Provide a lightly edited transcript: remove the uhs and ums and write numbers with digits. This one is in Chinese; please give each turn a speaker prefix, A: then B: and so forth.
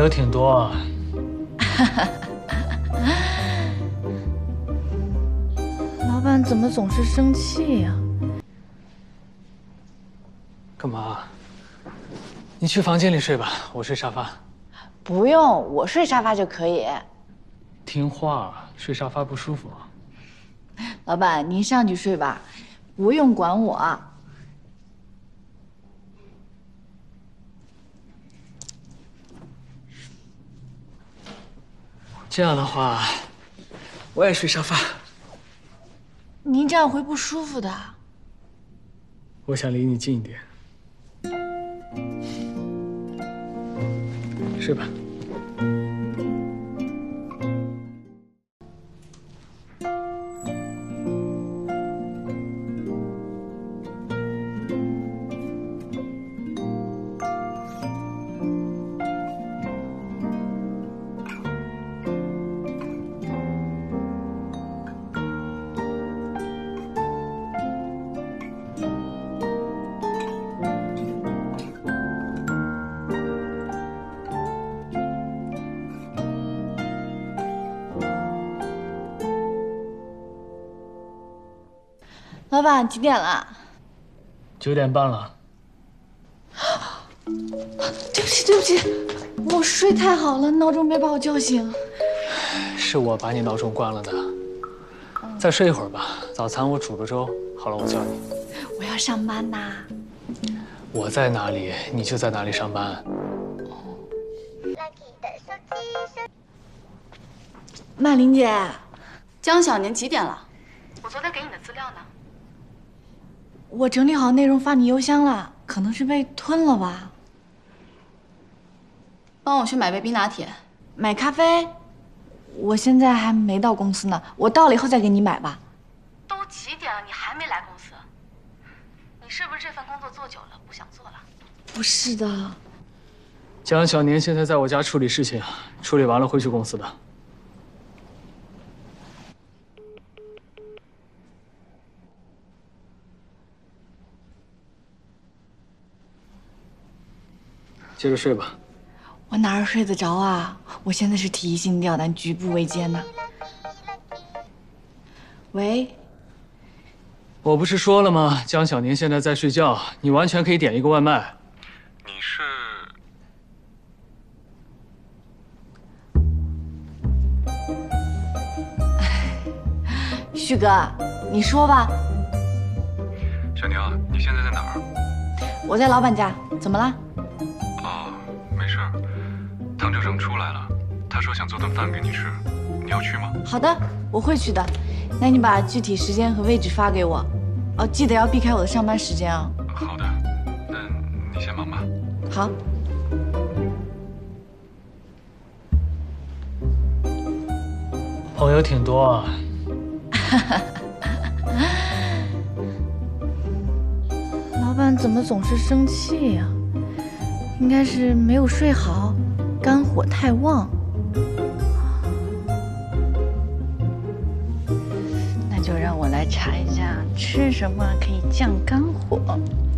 A: 友挺多啊。
B: 老板怎么总是生气呀？
A: 干嘛？你去房间里睡吧，我睡沙发。
B: 不用，我睡沙发就可以。
A: 听话，睡沙发不舒服。
B: 老板，您上去睡吧，不用管我。
A: 这样的话，我也睡沙发。
B: 您这样会不舒服的。
A: 我想离你近一点。睡吧。
B: 老板，几点了
A: 9点半了。
B: 对不起，对不起，我睡太好了，闹钟没把我叫醒。
A: 是我把你闹钟关了的。再睡一会儿吧，早餐我煮了粥，好了我叫你。
B: 我要上班呐。
A: 我在哪里，你就在哪里上班。
B: 曼玲姐，
C: 江小年几点了？我昨天给你的资料呢？
B: 我整理好内容发你邮箱了，可能是被吞了吧。
C: 帮我去买杯冰拿铁。
B: 买咖啡？我现在还没到公司呢，我到了以后再给你买吧。
C: 都几点了，你还没来公司？你是不是这份工作做久了不想做了？
B: 不是的。
A: 江小年现在在我家处理事情，处理完了会去公司的。接着睡吧。
B: 我哪儿睡得着啊？我现在是提心吊胆，举步维艰呢。喂，
A: 我不是说了吗？江小年现在在睡觉，你完全可以点一个外卖。
D: 你是？
B: 旭哥，你说吧。
D: 小宁，你现在在哪儿？
B: 我在老板家，怎么了？
D: 哦，没事儿。唐校长出来了，他说想做顿饭给你吃，你要去吗？
B: 好的，我会去的。那你把具体时间和位置发给我。哦，记得要避开我的上班时间啊。
D: 好的，那你先忙吧。
B: 好。
A: 朋友挺多啊。
B: 老板怎么总是生气呀？应该是没有睡好，肝火太旺。那就让我来查一下吃什么可以降肝火。